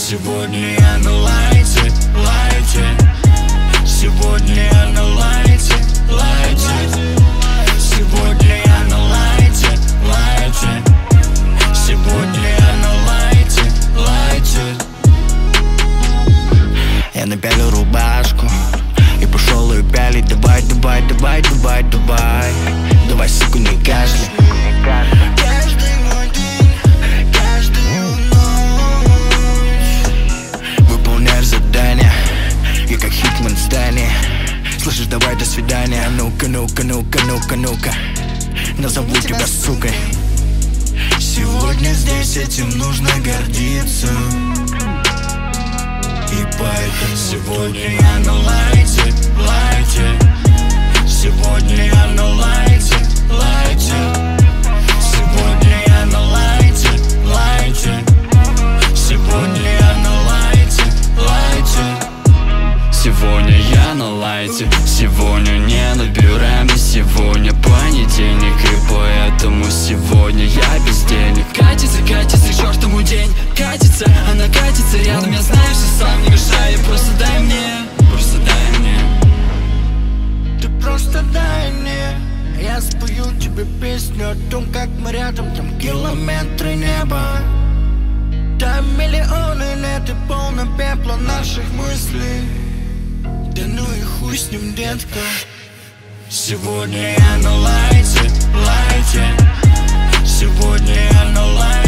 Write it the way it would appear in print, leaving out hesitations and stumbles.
Сегодня я на лайте, лайте. Сегодня я на лайте, лайте. Сегодня я на лайте, лайте. Сегодня я на лайте, лайте. Я напялил рубашку и пошел ее пялить. Давай, давай, давай, давай, давай. Давай, сука, не кашляй. Каждый мой день, каждую ночь выполняешь задание, я как Хитман в здании. Слышишь, давай, до свидания. Ну-ка, ну-ка, ну-ка, ну-ка, ну-ка, назову тебя сукой. Сегодня здесь этим нужно гордиться. И поэтому сегодня я на лайте, лайте. Сегодня я на лайте, лайте. Сегодня я на лайте, лайте. Сегодня я на лайте, лайте. Сегодня я на лайте, сегодня не на бюраме. Сегодня понедельник, и поэтому сегодня я без денег. Катится, катится к чертову день. Катится, она катится рядом. Я знаю, что сам не мешаю. Просто дай мне, просто дай мне. Ты просто дай мне. Я спою тебе песню о том, как мы рядом. Там километры неба, там миллионы лет и полно пепла наших мыслей. Да ну и хуй с ним, детка. Сегодня я на лайте, лайте. Сегодня я на лайте.